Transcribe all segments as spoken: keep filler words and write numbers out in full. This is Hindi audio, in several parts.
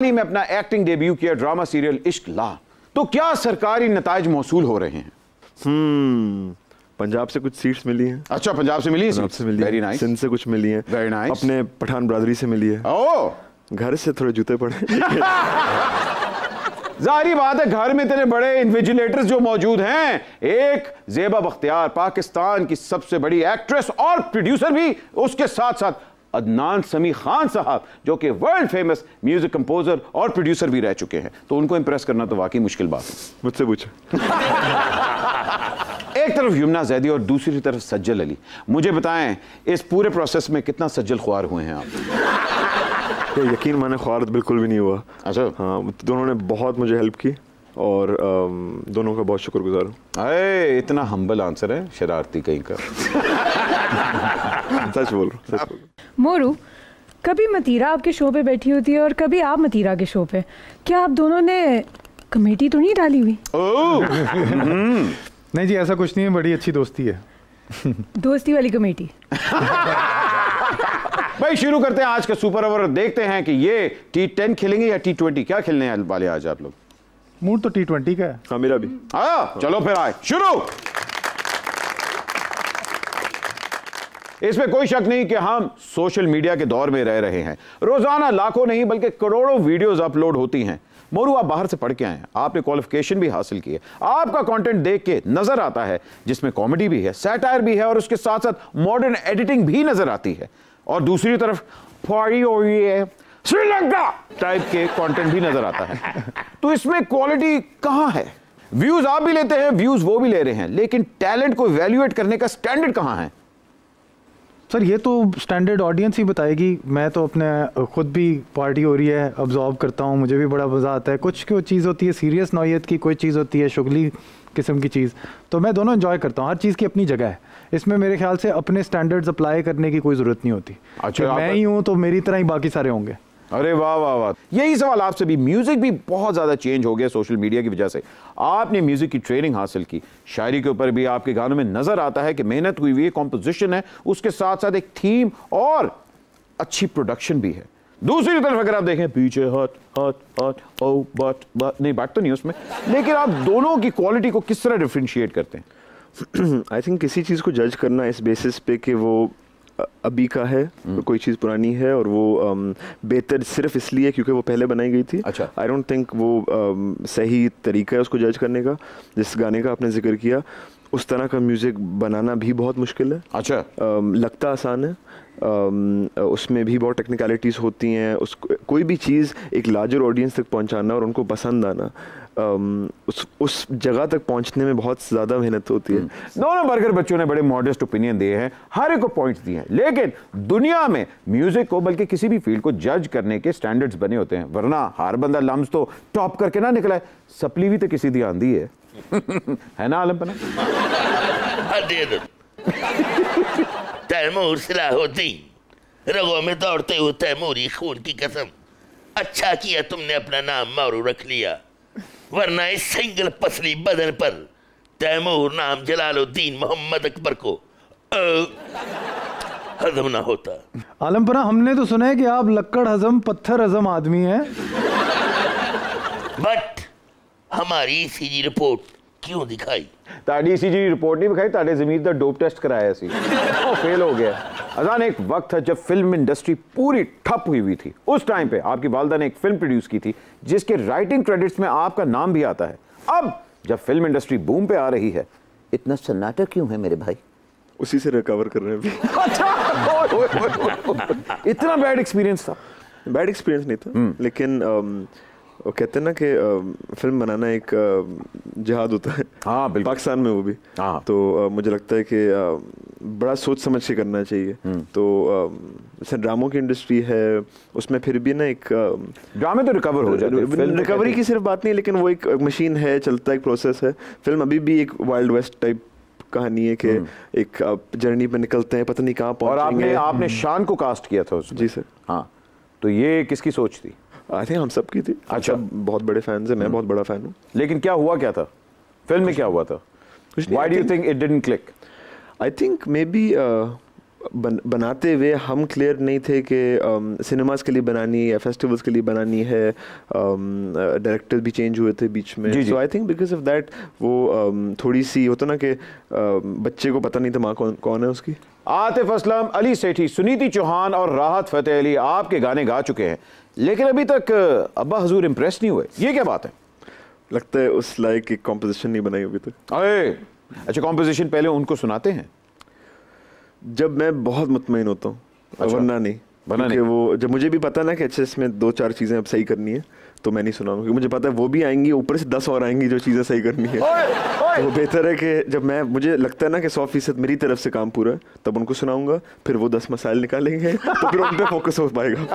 में अपना एक्टिंग डेब्यू किया ड्रामा सीरियल इश्क ला, तो क्या सरकारी नताइज मौसूल हो रहे हैं? हम्म पंजाब से कुछ सीट्स मिली हैं। अच्छा, पंजाब से मिली है? पंजाब से मिली वेरी है, नाइस। सिंध से कुछ मिली हैं, वेरी नाइस। अपने पठान ब्रादरी से मिली है। ओह, घर से थोड़े जूते पड़े। जाहिर बात है, घर में इतने बड़े इन्विजिलेटर्स जो मौजूद हैं, एक ज़ेबा बख्तियार पाकिस्तान की सबसे बड़ी एक्ट्रेस और प्रोड्यूसर भी, उसके साथ साथ अदनान समी खान साहब जो कि वर्ल्ड फेमस म्यूजिक कंपोजर और प्रोड्यूसर भी रह चुके हैं, तो उनको इंप्रेस करना तो वाकई मुश्किल बात है। मुझसे पूछो। एक तरफ यमुना जैदी और दूसरी तरफ सज्जल अली, मुझे बताएं इस पूरे प्रोसेस में कितना सज्जल ख्वार हुए हैं आप? ये यकीन माने ख्वार तो बिल्कुल भी नहीं हुआ। अच्छा। हाँ, दोनों ने बहुत मुझे हेल्प की और दोनों का बहुत शुक्रगुजार हूँ। अरे इतना हम्बल आंसर है, शरारती कहीं का। सच बोल रहा हूँ। मोरू, कभी मतीरा आपके शो पे बैठी होती है और कभी आप मतीरा के शो पे, क्या आप दोनों ने कमेटी तो नहीं डाली हुई? नहीं जी, ऐसा कुछ नहीं है, बड़ी अच्छी दोस्ती है। दोस्ती वाली कमेटी। भाई शुरू करते हैं आज का सुपर ओवर, देखते हैं कि ये टी टेन खेलेंगे या टी ट्वेंटी, क्या खेलने वाले आज आप लोग? मूड तो टी ट्वेंटी का है। हाँ, मेरा भी। हाँ, चलो फिर आए शुरू। इसमें कोई शक नहीं कि हम सोशल मीडिया के दौर में रह रहे हैं। रोजाना लाखों नहीं बल्कि करोड़ों वीडियोस अपलोड होती हैं। मोरू, आप बाहर से पढ़ के आए हैं, आपने क्वालिफिकेशन भी हासिल की है, आपका कंटेंट देख के नजर आता है जिसमें कॉमेडी भी है, सैटायर भी है और उसके साथ साथ मॉडर्न एडिटिंग भी नजर आती है, और दूसरी तरफ फाड़ी और ये श्रीलंका टाइप के कंटेंट भी नजर आता है। तो इसमें क्वालिटी कहां है? व्यूज आप भी लेते हैं, व्यूज वो भी ले रहे हैं, लेकिन टैलेंट को इवैल्यूएट करने का स्टैंडर्ड कहां है? सर ये तो स्टैंडर्ड ऑडियंस ही बताएगी। मैं तो अपने खुद भी पार्टी हो रही है ऑब्जॉर्व करता हूँ, मुझे भी बड़ा मज़ा आता है। कुछ कोई चीज़ होती है सीरियस नौयत की, कोई चीज़ होती है शुगली किस्म की चीज़, तो मैं दोनों एंजॉय करता हूँ। हर चीज़ की अपनी जगह है, इसमें मेरे ख्याल से अपने स्टैंडर्ड्स अप्लाई करने की कोई ज़रूरत नहीं होती। अच्छा, मैं ही हूँ तो मेरी तरह ही बाकी सारे होंगे। अरे वाह वाह वाह, यही सवाल आपसे भी। म्यूजिक भी बहुत ज्यादा चेंज हो गया सोशल मीडिया की वजह से। आपने म्यूजिक की ट्रेनिंग हासिल की, शायरी के ऊपर भी आपके गानों में नजर आता है कि मेहनत हुई हुई है, कॉम्पोजिशन है, उसके साथ साथ एक थीम और अच्छी प्रोडक्शन भी है। दूसरी तरफ अगर आप देखें पीछे हट हट हट ओ बट बट नहीं, बट तो नहीं उसमें, लेकिन आप दोनों की क्वालिटी को किस तरह डिफरेंशिएट करते हैं? आई थिंक किसी चीज़ को जज करना इस बेसिस पे कि वो अभी का है, तो कोई चीज़ पुरानी है और वो um, बेहतर सिर्फ इसलिए क्योंकि वो पहले बनाई गई थी। अच्छा। आई डोंट थिंक वो um, सही तरीका है उसको जज करने का। जिस गाने का आपने जिक्र किया, उस तरह का म्यूज़िक बनाना भी बहुत मुश्किल है। अच्छा। um, लगता आसान है, um, उसमें भी बहुत टेक्निकलिटीज़ होती हैं। उस कोई भी चीज़ एक लार्जर ऑडियंस तक पहुंचाना और उनको पसंद आना, um, उस उस जगह तक पहुंचने में बहुत ज़्यादा मेहनत होती है। दोनों बर्गर बच्चों ने बड़े मॉडेस्ट ओपिनियन दिए हैं, हर एक को पॉइंट्स दिए हैं, लेकिन दुनिया में म्यूजिक को बल्कि किसी भी फील्ड को जज करने के स्टैंडर्ड्स बने होते हैं, वरना हर बंदा लम्स तो टॉप करके ना निकला है। सपली भी तो किसी दी आंधी है। है ना आलम पना? तैमूर सलाहुद्दीन, रगों में दौड़ते हुए तैमूरी खून की कसम, अच्छा किया तुमने अपना नाम मारू रख लिया, वरना इस सिंगल पसली बदन पर तैमूर नाम जलालुद्दीन मोहम्मद अकबर को हजम ना होता। आलमपना, हमने तो सुना है कि आप लक्कड़ हजम पत्थर हजम आदमी हैं। बट हमारी ईसीजी रिपोर्ट क्यों दिखाई? ताड़ी ईसीजी रिपोर्ट नहीं दिखाई, ताड़े ज़मीर दा डोप टेस्ट कराया सी, वो फेल हो गया। अजान एक वक्त था जब फिल्म इंडस्ट्री पूरी ठप हुई हुई थी। उस टाइम पे आपकी वालदा ने एक फिल्म प्रोड्यूस की थी जिसके राइटिंग क्रेडिट्स में आपका नाम भी आता है। अब जब फिल्म इंडस्ट्री बूम पे आ रही है, इतना सन्नाटा क्यों है मेरे भाई? उसी से रिकवर कर रहे हैं। अच्छा, इतना बैड एक्सपीरियंस था? बैड एक्सपीरियंस नहीं था, लेकिन वो कहते हैं ना कि फिल्म बनाना एक जिहाद होता है। हाँ बिल्कुल, पाकिस्तान में वो भी। हाँ। तो मुझे लगता है कि बड़ा सोच समझ के करना चाहिए। तो जैसे ड्रामों की इंडस्ट्री है, उसमें फिर भी ना एक ड्रामे तो रिकवर हो जाते हैं। रिकवरी की सिर्फ बात नहीं, लेकिन वो एक मशीन है, चलता एक प्रोसेस है। फिल्म अभी भी एक वाइल्ड वेस्ट टाइप कहानी है कि एक जर्नी पे निकलते हैं, पता नहीं कहाँ पहुँचेंगे। और आपने आपने शान को कास्ट किया था उसमें। जी सर। हाँ, तो ये किसकी सोच थी? आई थिंक हम सब की थी। अच्छा, बहुत बड़े फैंस हैं, मैं बहुत बड़ा फैन हूँ। लेकिन क्या हुआ क्या था फिल्म में, क्या हुआ था? Why do you think it didn't click? I think maybe बन, बनाते हुए हम क्लियर नहीं थे कि सिनेमास के लिए बनानी है, फेस्टिवल्स के लिए बनानी है, डायरेक्टर भी चेंज हुए थे बीच में, so I think because of that वो um, थोड़ी सी होता ना कि uh, बच्चे को पता नहीं था माँ कौन कौन है उसकी। आतिफ असलम, अली सेठी, सुनीति चौहान और राहत फतेह अली आपके गाने गा चुके हैं, लेकिन अभी तक अब्बा हजूर इम्प्रेस नहीं हुए, ये क्या बात है? लगता है उस लायक की कॉम्पोजिशन नहीं बनाई अभी तक। अरे अच्छा, कॉम्पोजिशन पहले उनको सुनाते हैं जब मैं बहुत मुतमईन होता हूँ, अच्छा। वरना नहीं, क्योंकि वो जब मुझे भी पता ना कि अच्छे इसमें दो चार चीज़ें अब सही करनी है तो मैं नहीं सुनाऊंगा, क्योंकि मुझे पता है वो भी आएंगी, ऊपर से दस और आएंगी जो चीज़ें सही करनी है। तो वो बेहतर है कि जब मैं मुझे लगता है ना कि सौ फीसद मेरी तरफ से काम पूरा है तब उनको सुनाऊंगा, फिर वो दस मसाइल निकालेंगे तो फिर उन पर फोकस हो पाएगा।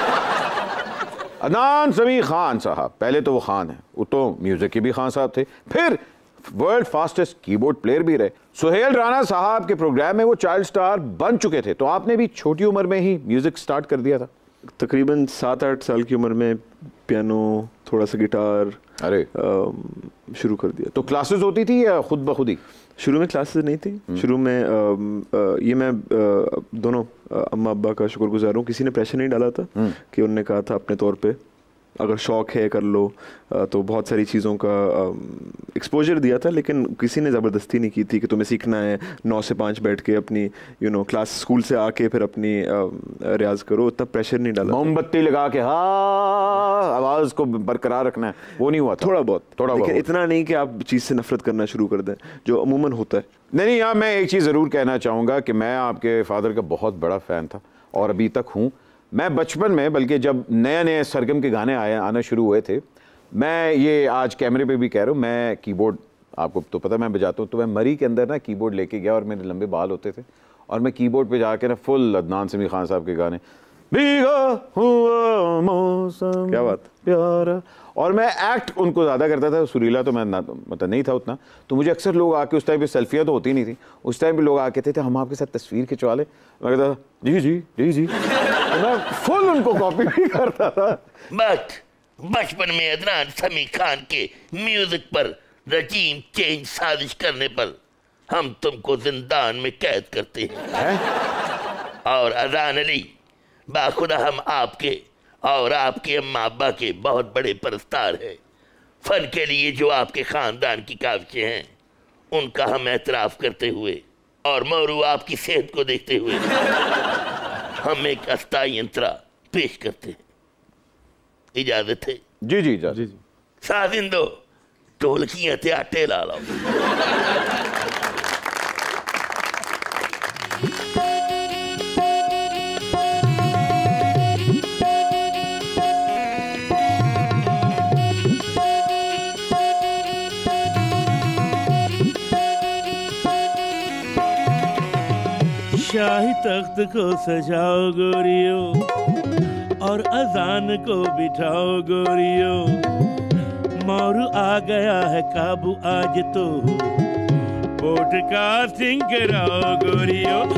अदनान समी खान साहब, पहले तो वो खान है, वो तो म्यूजिक के भी खान साहब थे, फिर वर्ल्ड फास्टेस्ट कीबोर्ड प्लेयर भी रहे। सुहेल राना साहब के प्रोग्राम में वो चाइल्ड स्टार बन चुके थे, तो आपने भी छोटी उम्र में ही म्यूजिक स्टार्ट कर दिया था? तकरीबन सात आठ साल की उम्र में पियानो, थोड़ा सा गिटार अरे शुरू कर दिया। तो क्लासेस होती थी या खुद ब खुद ही? शुरू में क्लासेस नहीं थी, शुरू में आ, आ, ये मैं आ, दोनों अम्मा अब्बा का शुक्रगुजार हूँ, किसी ने प्रेशर नहीं डाला था कि उन्होंने कहा था अपने तौर पे अगर शौक़ है कर लो, तो बहुत सारी चीज़ों का एक्सपोजर दिया था, लेकिन किसी ने ज़बरदस्ती नहीं की थी कि तुम्हें सीखना है नौ से पाँच बैठ के अपनी यू नो क्लास स्कूल से आके फिर अपनी रियाज करो, उतना प्रेशर नहीं डाला। मोमबत्ती लगा के हाँ आवाज़ को बरकरार रखना है, वो नहीं हुआ था? थोड़ा बहुत, थोड़ा बहुत, इतना नहीं कि आप चीज़ से नफरत करना शुरू कर दें जो अमूमन होता है। नहीं नहीं, यहाँ मैं एक चीज़ ज़रूर कहना चाहूँगा कि मैं आपके फादर का बहुत बड़ा फ़ैन था और अभी तक हूँ। मैं बचपन में, बल्कि जब नए नए सरगम के गाने आए आना शुरू हुए थे, मैं ये आज कैमरे पे भी कह रहा हूँ, मैं कीबोर्ड, आपको तो पता मैं बजाता हूँ, तो मैं मरी के अंदर ना कीबोर्ड लेके गया और मेरे लंबे बाल होते थे और मैं कीबोर्ड पे जाके ना फुल अदनान समी खान साहब के गाने, भीगा हुआ मौसम क्या बात प्यारा, और मैं एक्ट उनको ज़्यादा करता था, सुरीला तो मैं मतलब नहीं था उतना, तो मुझे अक्सर लोग आके, उस टाइम पे सेल्फियाँ तो होती नहीं थी, उस टाइम पे लोग आके थे, थे हम आपके साथ तस्वीर खिंचवा ले, मैं कहता था जी जी जी जी, तो मैं फुल उनको कॉपी भी करता था। बट बचपन में अदनान समी खान के म्यूजिक पर रजीम चेंज साजिश करने पर हम तुमको जिंदान में कैद करते हैं, है? और अजान अली, बाखुदा हम आपके और आपके अम्मा अब्बा के बहुत बड़े परस्तार हैं। फन के लिए जो आपके खानदान की काविशें हैं उनका हम एतराफ़ करते हुए और मौरू आपकी सेहत को देखते हुए हम एक अस्थाई यंत्रा पेश करते हैं। इजाजत है? जी जी जी जी। साजिंदो ढोलकियां ते आटे ला लो। शाही तख्त को सजाओ गोरियो और अजान को बिठाओ गोरियो, मोरू आ गया है काबू आज तो, पॉडकास्टिंग कराओ गोरियो।